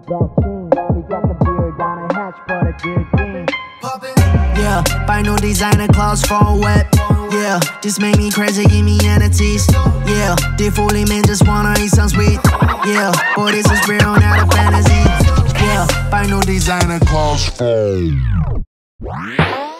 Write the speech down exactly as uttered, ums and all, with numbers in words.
belt chain. We got the beer down and hatch for the good game. Yeah, buy new designer clothes for a whip. Yeah, just make me crazy, give me entities. Yeah, they fully man just wanna eat some sweet. Yeah, boy this is real, not a fantasy. Yeah, buy new designer clothes for